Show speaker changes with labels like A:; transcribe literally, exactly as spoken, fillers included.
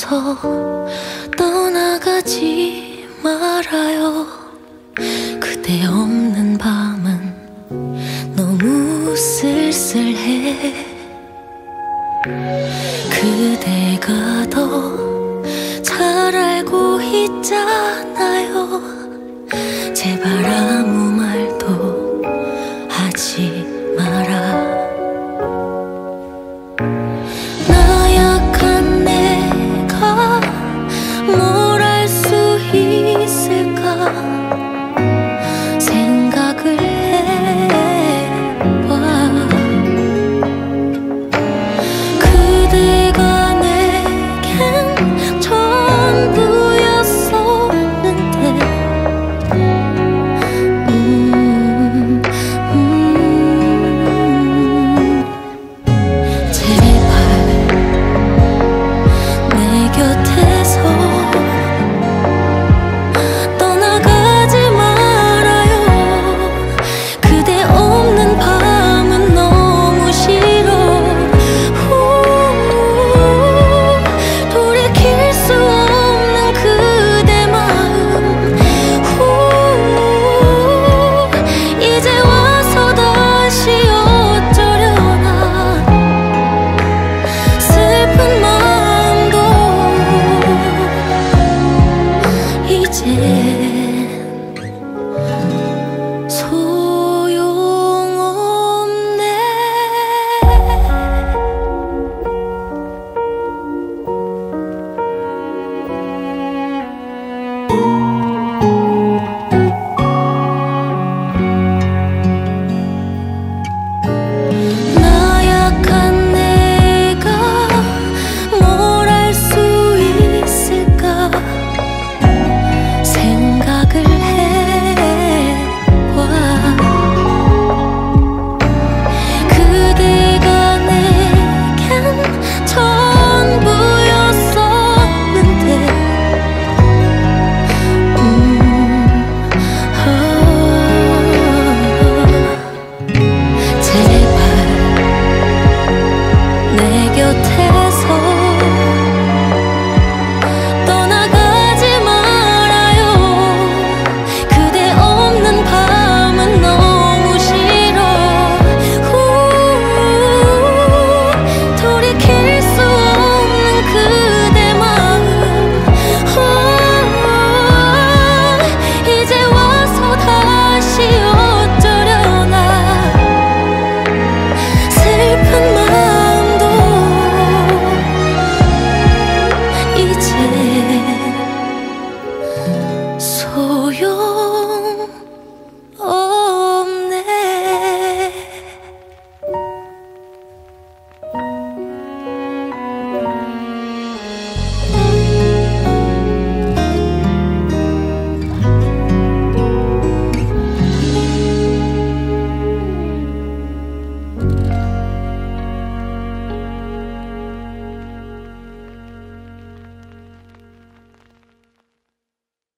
A: 잊어서 떠나가지 말아요. 그대 없는 밤은 너무 쓸쓸해. 그대가 더 잘 알고 있잖아요. 제발 아무 말도 하지 마라. 나약한 내가 뭘 알 수 있을까 생각을 해봐. 그대가 내겐 전부였었는데 음, 음. 제발 내 곁에서 떠나가지 말아요. 그대 없는 밤은 너무 싫어. 후, 돌이킬 수 없는 그대 마음. 후, 이제 와서 다시 어쩌려나. 슬픈 마음도 이제